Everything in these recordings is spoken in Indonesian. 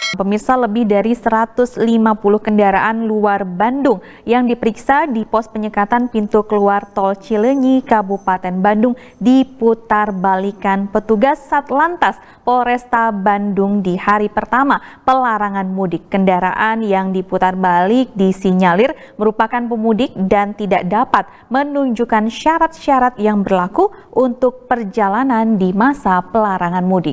Pemirsa, lebih dari 150 kendaraan luar Bandung yang diperiksa di pos penyekatan pintu keluar tol Cileunyi, Kabupaten Bandung diputarbalikan petugas Satlantas Polresta Bandung di hari pertama pelarangan mudik. Kendaraan yang diputar balik disinyalir merupakan pemudik dan tidak dapat menunjukkan syarat-syarat yang berlaku untuk perjalanan di masa pelarangan mudik.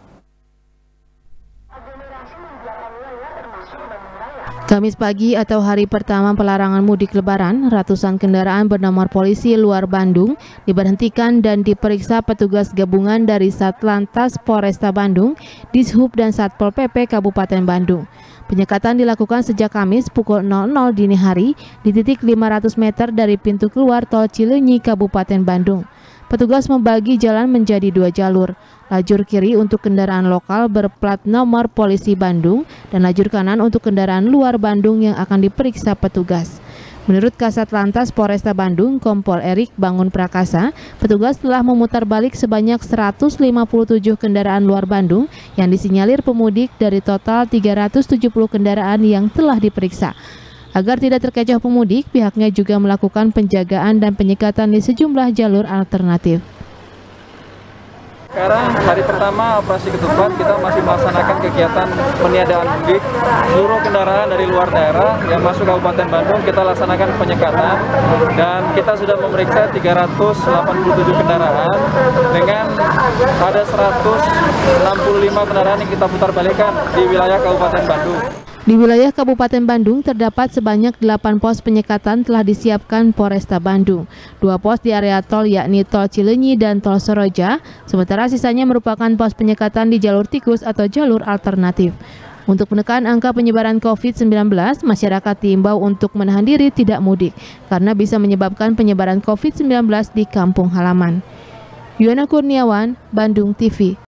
Kamis pagi atau hari pertama pelarangan mudik Lebaran, ratusan kendaraan bernomor polisi luar Bandung diberhentikan dan diperiksa petugas gabungan dari Satlantas Polresta Bandung, Dishub dan Satpol PP Kabupaten Bandung. Penyekatan dilakukan sejak Kamis pukul 00 dini hari di titik 500 meter dari pintu keluar tol Cileunyi, Kabupaten Bandung. Petugas membagi jalan menjadi 2 jalur, lajur kiri untuk kendaraan lokal berplat nomor polisi Bandung dan lajur kanan untuk kendaraan luar Bandung yang akan diperiksa petugas. Menurut Kasat Lantas Polresta Bandung, Kompol Erik Bangun Prakasa, petugas telah memutar balik sebanyak 157 kendaraan luar Bandung yang disinyalir pemudik dari total 370 kendaraan yang telah diperiksa. Agar tidak terkecoh pemudik, pihaknya juga melakukan penjagaan dan penyekatan di sejumlah jalur alternatif. Sekarang hari pertama operasi ketupat, kita masih melaksanakan kegiatan peniadaan mudik. Seluruh kendaraan dari luar daerah yang masuk Kabupaten Bandung kita laksanakan penyekatan dan kita sudah memeriksa 387 kendaraan dengan ada 165 kendaraan yang kita putar balikan di wilayah Kabupaten Bandung. Di wilayah Kabupaten Bandung terdapat sebanyak 8 pos penyekatan telah disiapkan Polresta Bandung. 2 pos di area tol yakni tol Cileunyi dan tol Soroja, sementara sisanya merupakan pos penyekatan di jalur tikus atau jalur alternatif. Untuk menekan angka penyebaran COVID-19, masyarakat diimbau untuk menahan diri tidak mudik karena bisa menyebabkan penyebaran COVID-19 di kampung halaman. Yuana Kurniawan, Bandung TV.